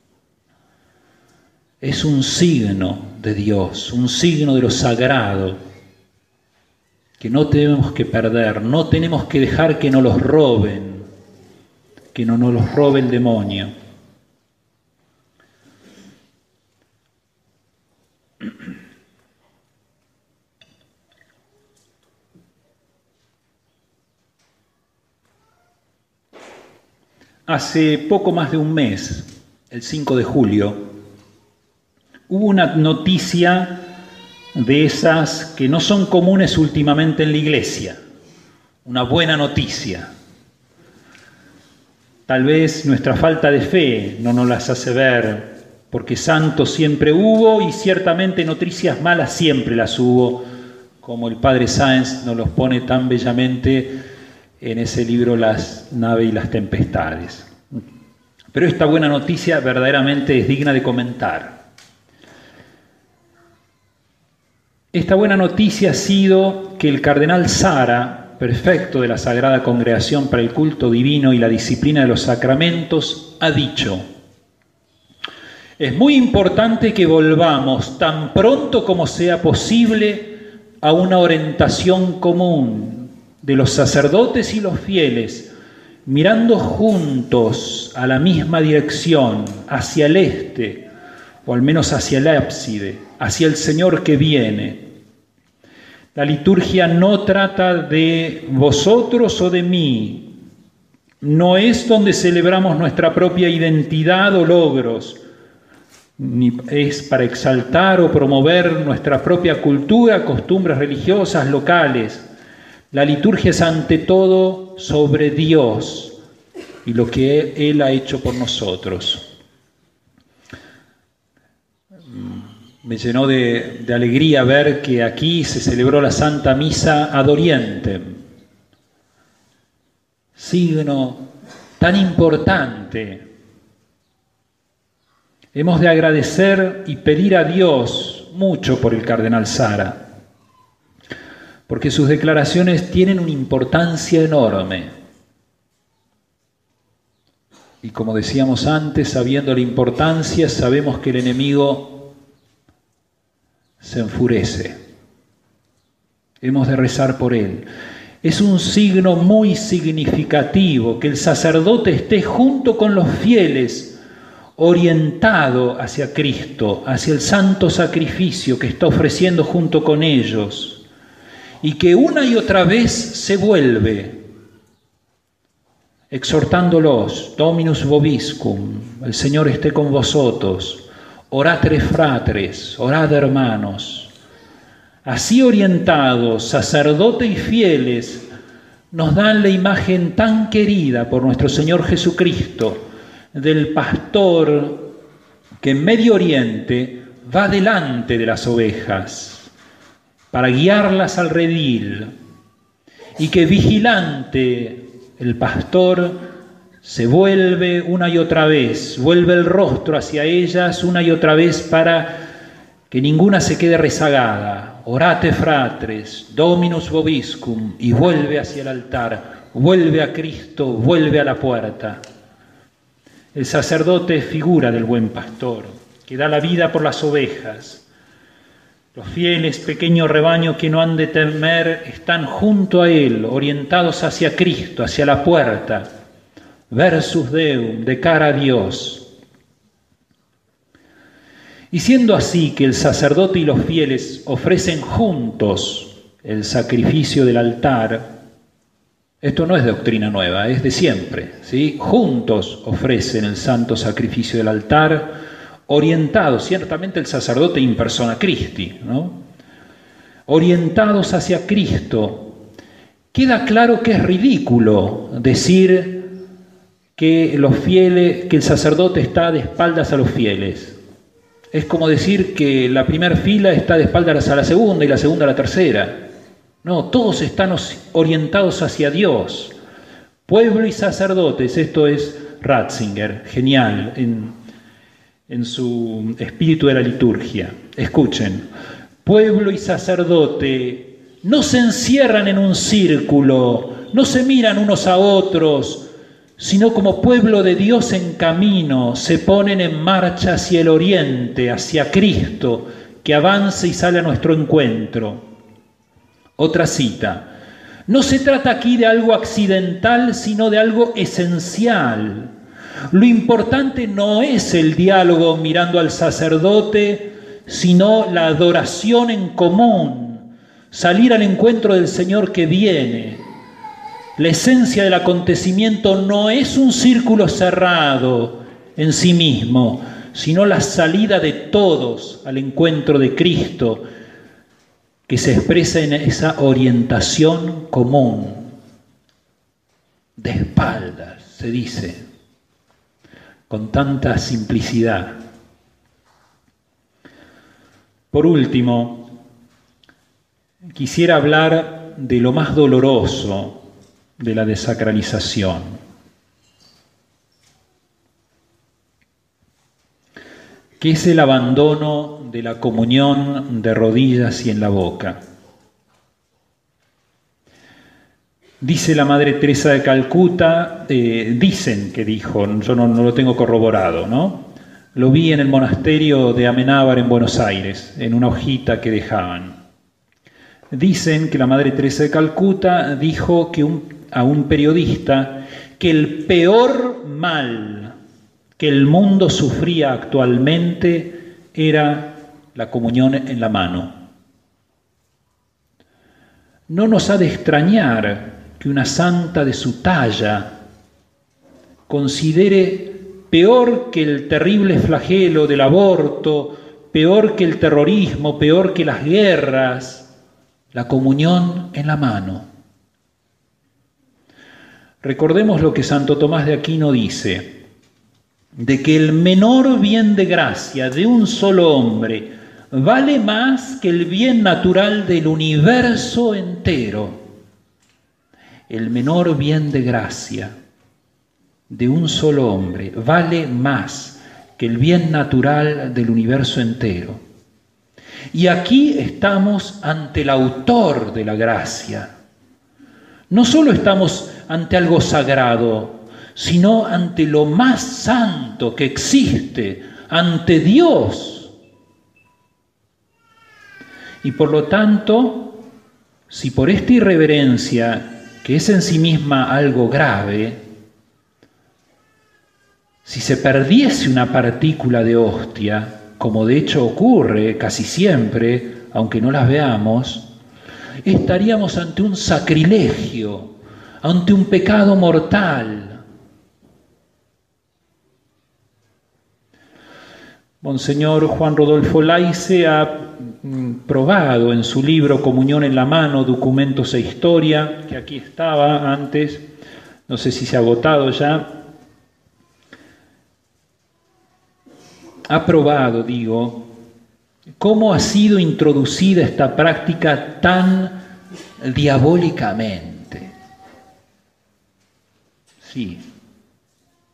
Es un signo de Dios, un signo de lo sagrado, que no tenemos que perder, no tenemos que dejar que nos los roben, que no nos los robe el demonio. Hace poco más de un mes, el cinco de julio, hubo una noticia de esas que no son comunes últimamente en la Iglesia, una buena noticia. Tal vez nuestra falta de fe no nos las hace ver, porque santos siempre hubo y ciertamente noticias malas siempre las hubo, como el Padre Sáenz nos los pone tan bellamente en ese libro Las naves y las tempestades. Pero esta buena noticia verdaderamente es digna de comentar. Esta buena noticia ha sido que el cardenal Sara, prefecto de la Sagrada Congregación para el Culto Divino y la Disciplina de los Sacramentos, ha dicho: es muy importante que volvamos tan pronto como sea posible a una orientación común de los sacerdotes y los fieles, mirando juntos a la misma dirección, hacia el este, o al menos hacia el ábside, hacia el Señor que viene. La liturgia no trata de vosotros o de mí, no es donde celebramos nuestra propia identidad o logros, ni es para exaltar o promover nuestra propia cultura, costumbres religiosas locales. La liturgia es ante todo sobre Dios y lo que Él ha hecho por nosotros. Me llenó de, de alegría ver que aquí se celebró la Santa Misa ad Orientem, signo tan importante. Hemos de agradecer y pedir a Dios mucho por el cardenal Sara, porque sus declaraciones tienen una importancia enorme. Y como decíamos antes, sabiendo la importancia, sabemos que el enemigo se enfurece. Hemos de rezar por él. Es un signo muy significativo que el sacerdote esté junto con los fieles, orientado hacia Cristo, hacia el santo sacrificio que está ofreciendo junto con ellos, y que una y otra vez se vuelve, exhortándolos: Dominus vobiscum, el Señor esté con vosotros, oratre fratres, orad hermanos. Así orientados, sacerdote y fieles, nos dan la imagen tan querida por nuestro Señor Jesucristo, del pastor que en Medio Oriente va delante de las ovejas para guiarlas al redil, y que vigilante el pastor se vuelve una y otra vez, vuelve el rostro hacia ellas una y otra vez para que ninguna se quede rezagada. Orate fratres, Dominus vobiscum, y vuelve hacia el altar, vuelve a Cristo, vuelve a la puerta. El sacerdote es figura del buen pastor, que da la vida por las ovejas. Los fieles, pequeño rebaño que no han de temer, están junto a él, orientados hacia Cristo, hacia la puerta, versus Deum, de cara a Dios. Y siendo así que el sacerdote y los fieles ofrecen juntos el sacrificio del altar, esto no es doctrina nueva, es de siempre, ¿sí? Juntos ofrecen el santo sacrificio del altar, orientados, ciertamente el sacerdote in persona Christi, ¿no? Orientados hacia Cristo. Queda claro que es ridículo decir que los fieles, que el sacerdote está de espaldas a los fieles. Es como decir que la primera fila está de espaldas a la segunda y la segunda a la tercera. No, todos están orientados hacia Dios. Pueblo y sacerdotes, esto es Ratzinger, genial, en, en su espíritu de la liturgia. Escuchen, pueblo y sacerdote no se encierran en un círculo, no se miran unos a otros, sino como pueblo de Dios en camino, se ponen en marcha hacia el oriente, hacia Cristo, que avanza y sale a nuestro encuentro. Otra cita. No se trata aquí de algo accidental, sino de algo esencial. Lo importante no es el diálogo mirando al sacerdote, sino la adoración en común, salir al encuentro del Señor que viene. La esencia del acontecimiento no es un círculo cerrado en sí mismo, sino la salida de todos al encuentro de Cristo, que se expresa en esa orientación común. De espaldas, se dice, con tanta simplicidad. Por último, quisiera hablar de lo más doloroso de la desacralización. Que es el abandono de la comunión de rodillas y en la boca. Dice la Madre Teresa de Calcuta, eh, dicen que dijo, yo no, no lo tengo corroborado, ¿no? Lo vi en el monasterio de Amenábar en Buenos Aires, en una hojita que dejaban. Dicen que la Madre Teresa de Calcuta dijo que un, a un periodista que el peor mal que el mundo sufría actualmente era la comunión en la mano. No nos ha de extrañar que una santa de su talla considere peor que el terrible flagelo del aborto, peor que el terrorismo, peor que las guerras, la comunión en la mano. Recordemos lo que Santo Tomás de Aquino dice, de que el menor bien de gracia de un solo hombre vale más que el bien natural del universo entero. El menor bien de gracia de un solo hombre vale más que el bien natural del universo entero. Y aquí estamos ante el autor de la gracia. No solo estamos ante algo sagrado, sino ante lo más santo que existe, ante Dios. Y por lo tanto, si por esta irreverencia, que es en sí misma algo grave, si se perdiese una partícula de hostia, como de hecho ocurre casi siempre, aunque no las veamos, estaríamos ante un sacrilegio, ante un pecado mortal. Monseñor Juan Rodolfo Laice ha probado en su libro Comunión en la mano, documentos e historia, que aquí estaba antes, no sé si se ha agotado ya, ha probado, digo, cómo ha sido introducida esta práctica tan diabólicamente. Sí.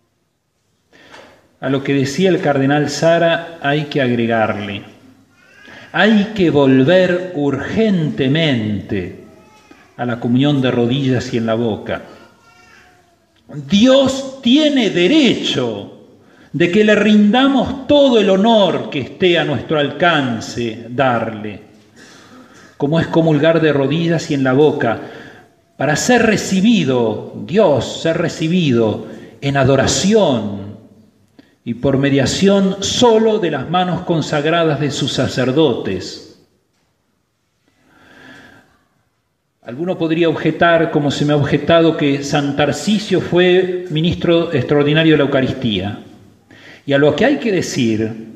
A lo que decía el cardenal Sara hay que agregarle, Hay que volver urgentemente a la comunión de rodillas y en la boca. Dios tiene derecho de que le rindamos todo el honor que esté a nuestro alcance darle, como es comulgar de rodillas y en la boca, para ser recibido, Dios ser recibido en adoración y por mediación solo de las manos consagradas de sus sacerdotes. Alguno podría objetar, como se me ha objetado, que San Tarcisio fue ministro extraordinario de la Eucaristía. Y a lo que hay que decir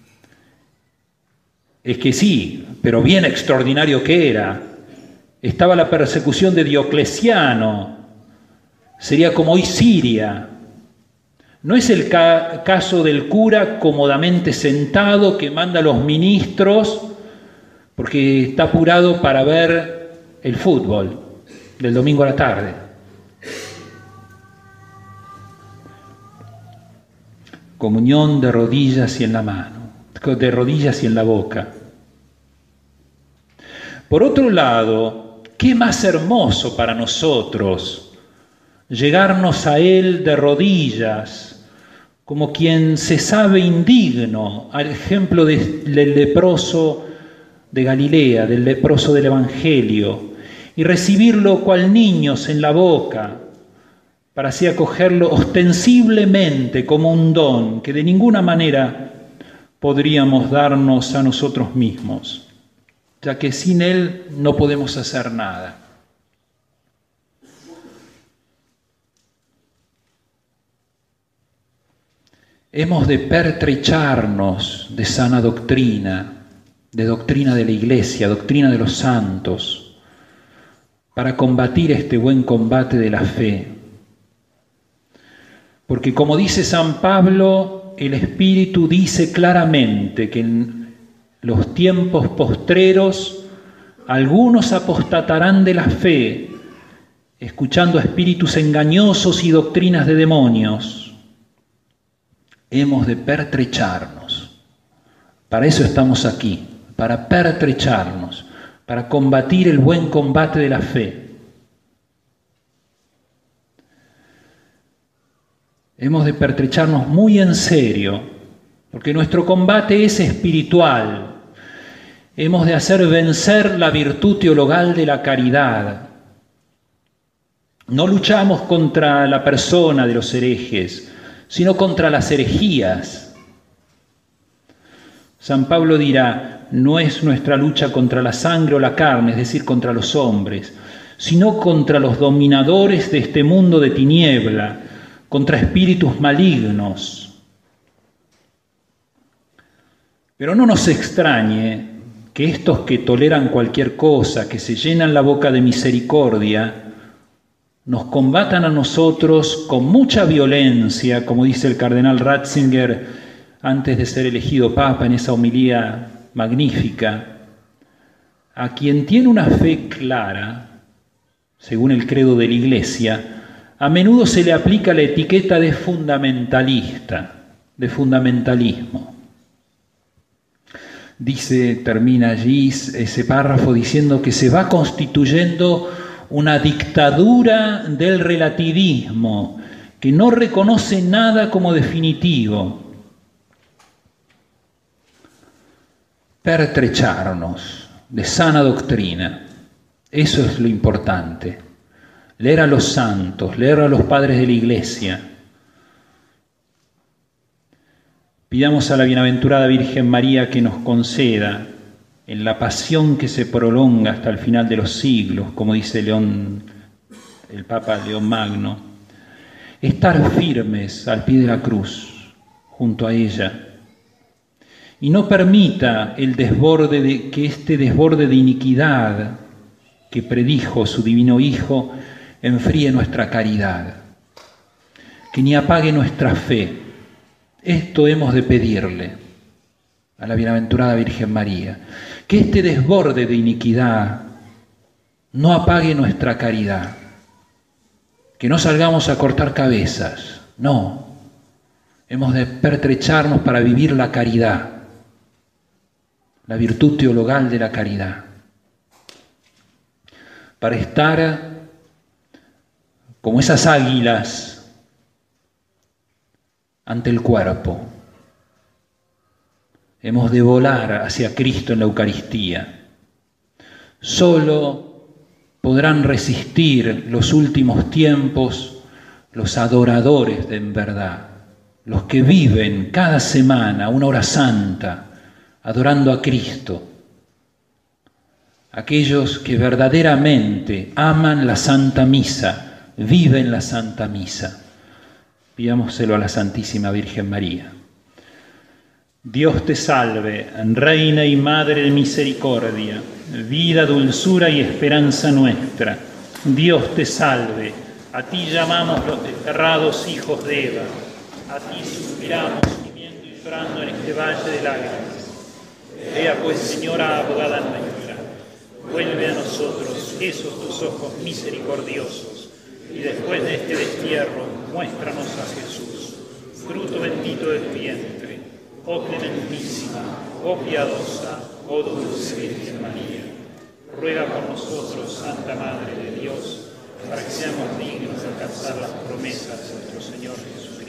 es que sí, pero bien extraordinario que era. Estaba la persecución de Diocleciano, sería como hoy Siria. No es el ca- caso del cura cómodamente sentado que manda a los ministros porque está apurado para ver el fútbol del domingo a la tarde. Comunión de rodillas y en la mano, de rodillas y en la boca. Por otro lado, qué más hermoso para nosotros llegarnos a Él de rodillas, como quien se sabe indigno, al ejemplo de, del leproso de Galilea, del leproso del Evangelio, y recibirlo cual niños en la boca, para así acogerlo ostensiblemente como un don que de ninguna manera podríamos darnos a nosotros mismos, ya que sin Él no podemos hacer nada. Hemos de pertrecharnos de sana doctrina, de doctrina de la Iglesia, doctrina de los santos, para combatir este buen combate de la fe. Porque como dice San Pablo, el Espíritu dice claramente que en los tiempos postreros algunos apostatarán de la fe, escuchando espíritus engañosos y doctrinas de demonios. Hemos de pertrecharnos. Para eso estamos aquí, para pertrecharnos, para combatir el buen combate de la fe. Hemos de pertrecharnos muy en serio, porque nuestro combate es espiritual. Hemos de hacer vencer la virtud teologal de la caridad. No luchamos contra la persona de los herejes, sino contra las herejías. San Pablo dirá, no es nuestra lucha contra la sangre o la carne, es decir, contra los hombres, sino contra los dominadores de este mundo de tiniebla, contra espíritus malignos. Pero no nos extrañe que estos que toleran cualquier cosa, que se llenan la boca de misericordia, nos combatan a nosotros con mucha violencia, como dice el cardenal Ratzinger antes de ser elegido papa en esa homilía magnífica. A quien tiene una fe clara, según el credo de la Iglesia, a menudo se le aplica la etiqueta de fundamentalista, de fundamentalismo. Dice, termina allí ese párrafo diciendo que se va constituyendo una dictadura del relativismo, que no reconoce nada como definitivo. Pertrecharnos de sana doctrina, eso es lo importante. Leer a los santos, leer a los padres de la Iglesia. Pidamos a la bienaventurada Virgen María que nos conceda, en la pasión que se prolonga hasta el final de los siglos, como dice León, el Papa León Magno, estar firmes al pie de la cruz, junto a ella, y no permita el desborde de, que este desborde de iniquidad que predijo su divino Hijo enfríe nuestra caridad, que ni apague nuestra fe. Esto hemos de pedirle a la bienaventurada Virgen María, que este desborde de iniquidad no apague nuestra caridad, que no salgamos a cortar cabezas, no, hemos de pertrecharnos para vivir la caridad, la virtud teologal de la caridad, para estar como esas águilas ante el cuerpo. Hemos de volar hacia Cristo en la Eucaristía. Solo podrán resistir los últimos tiempos los adoradores de en verdad, los que viven cada semana una hora santa adorando a Cristo, aquellos que verdaderamente aman la Santa Misa, viven la Santa Misa. Pidámoselo a la Santísima Virgen María. Dios te salve, Reina y Madre de misericordia, vida, dulzura y esperanza nuestra. Dios te salve, a ti llamamos los desterrados hijos de Eva, a ti suspiramos, gimiendo y llorando en este valle de lágrimas. Ea pues, Señora abogada nuestra, vuelve a nosotros esos tus ojos misericordiosos, y después de este destierro, muéstranos a Jesús, fruto bendito de tu vientre. Oh clementísima, oh piadosa, oh dulce Virgen María, ruega por nosotros, Santa Madre de Dios, para que seamos dignos de alcanzar las promesas de nuestro Señor Jesús.